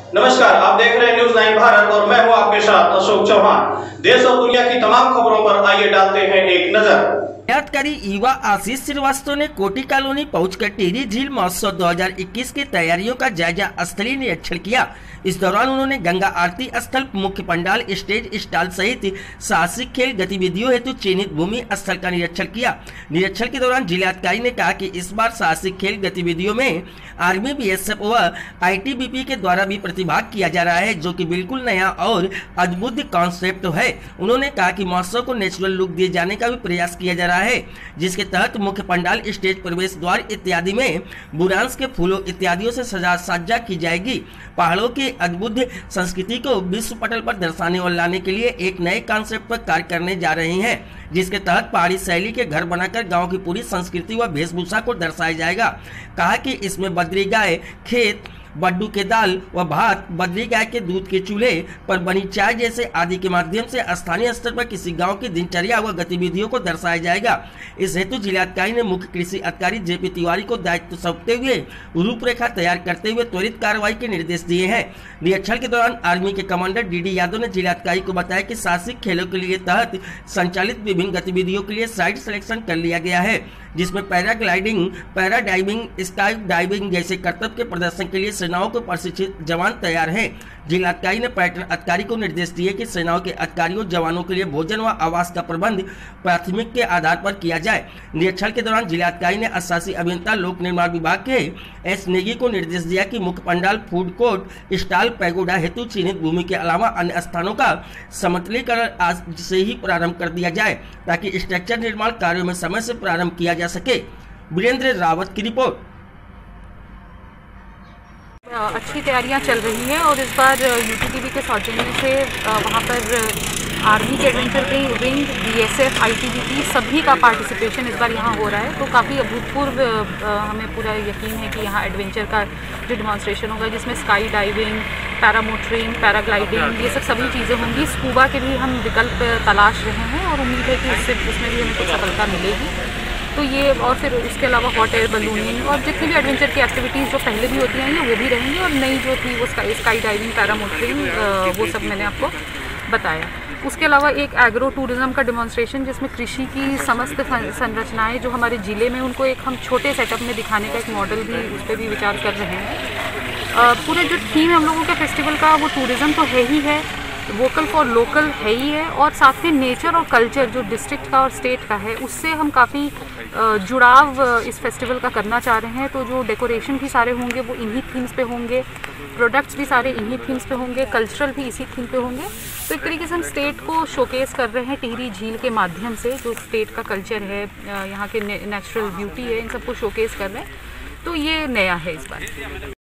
नमस्कार, आप देख रहे हैं न्यूज़ 9 भारत और मैं हूं आपके साथ अशोक चौहान। देश और दुनिया की तमाम खबरों पर आइए डालते हैं एक नजर। यादकारी युवा आशीष श्रीवास्तव ने कोटी कॉलोनी पहुंचकर टिहरी झील महोत्सव 2021 की तैयारियों का जायजा स्थलीय निरीक्षण किया। इस दौरान उन्होंने गंगा आरती स्थल, मुख्य पंडाल, स्टेज स्टॉल सहित साहसिक खेल गतिविधियों हेतु चयनित भूमि स्थल का निरीक्षण किया। निरीक्षण के दौरान जिलाधिकारी ने कहा कि इस बार साहसिक खेल गतिविधियों में आर्मी, बीएसएफ व आईटीबीपी के द्वारा भी प्रतिभाग किया जा रहा है, जो कि बिल्कुल नया और अद्भुत कॉन्सेप्ट है। उन्होंने कहा कि महोत्सव को नेचुरल लुक दिए जाने का भी प्रयास किया जा रहा है, जिसके तहत मुख्य पंडाल, स्टेज, प्रवेश द्वार इत्यादि में बुरांस के फूलों इत्यादियों से सज्जा की जाएगी। पहाड़ों की अद्भुत संस्कृति को विश्व पटल पर दर्शाने और लाने के लिए एक नए कॉन्सेप्ट पर कार्य करने जा रहे हैं, जिसके तहत पहाड़ी शैली के घर बनाकर गांव की पूरी संस्कृति व वेशभूषा को दर्शाया जाएगा। कहा कि इसमें बद्री गाय, खेत, बड्डू के दाल व भात, बद्री गाय के दूध के चूल्हे पर बनी चाय जैसे आदि के माध्यम से स्थानीय स्तर पर किसी गांव की दिनचर्या व गतिविधियों को दर्शाया जाएगा। इस हेतु जिलाधिकारी ने मुख्य कृषि अधिकारी जेपी तिवारी को दायित्व सौंपते हुए रूपरेखा तैयार करते हुए त्वरित कार्रवाई के निर्देश दिए हैं। निरीक्षण के दौरान आर्मी के कमांडर डीडी यादव ने जिलाधिकारी को बताया कि साहसिक खेलों के लिए तहत संचालित विभिन्न गतिविधियों के लिए साइट सिलेक्शन कर लिया गया है, जिसमें पैराग्लाइडिंग, पैराडाइविंग, स्काई डाइविंग जैसे कर्तव्य के प्रदर्शन के लिए सेनाओं को प्रशिक्षित जवान तैयार हैं। जिलाधिकारी ने पर्यटन अधिकारी को निर्देश दिए कि सेनाओं के अधिकारियों जवानों के लिए भोजन व आवास का प्रबंध प्राथमिक के आधार पर किया जाए। निरीक्षण के दौरान जिलाधिकारी ने अशासी अभियंता लोक निर्माण विभाग के एस नेगी को निर्देश दिया कि मुख्य पंडाल, फूड कोर्ट, स्टॉल, पैगोडा हेतु चिन्हित भूमि के अलावा अन्य स्थानों का समतलीकरण आज से ही प्रारंभ कर दिया जाए, ताकि स्ट्रक्चर निर्माण कार्यों में समय से प्रारंभ किया जा सके। वीरेंद्र रावत की रिपोर्ट। अच्छी तैयारियां चल रही हैं और इस बार यूपीटीवी के सौजन्य से वहां पर आर्मी के एडवेंचर विंग, बीएसएफ, आईटीबीपी सभी का पार्टिसिपेशन इस बार यहाँ हो रहा है। तो काफ़ी अभूतपूर्व हमें पूरा यकीन है कि यहाँ एडवेंचर का जो डिमॉन्स्ट्रेशन होगा, जिसमें स्काई डाइविंग, पैरामोटरिंग, पैराग्लाइडिंग, ये सब चीज़ें होंगी। स्कूबा के भी हम विकल्प तलाश रहे हैं और उम्मीद है कि उसमें भी हमें कुछ सफलता मिलेगी। तो ये और फिर उसके अलावा हॉट एयर बलूनिंग और जितनी भी एडवेंचर की एक्टिविटीज़ जो पहले भी होती हैं वो भी रहेंगी, और नई जो थी वो स्काई डाइविंग, पैरामोटरिंग, वो सब मैंने आपको बताया। उसके अलावा एक एग्रो टूरिज़्म का डिमॉन्स्ट्रेशन, जिसमें कृषि की समस्त संरचनाएं जो हमारे ज़िले में, उनको एक हम छोटे सेटअप में दिखाने का एक मॉडल भी, उस पर भी विचार कर रहे हैं। पूरे जो थीम हम लोगों के फेस्टिवल का, वो टूरिज़्म तो है ही है, वोकल फॉर लोकल है ही है, और साथ में नेचर और कल्चर जो डिस्ट्रिक्ट का और स्टेट का है, उससे हम काफ़ी जुड़ाव इस फेस्टिवल का करना चाह रहे हैं। तो जो डेकोरेशन भी सारे होंगे वो इन्हीं थीम्स पे होंगे, प्रोडक्ट्स भी सारे इन्हीं थीम्स पे होंगे, कल्चरल भी इसी थीम पे होंगे। तो एक तरीके से हम स्टेट को शोकेस कर रहे हैं टिहरी झील के माध्यम से, जो स्टेट का कल्चर है, यहाँ के नेचुरल ब्यूटी है, इन सबको शोकेस कर रहे हैं। तो ये नया है इस बार।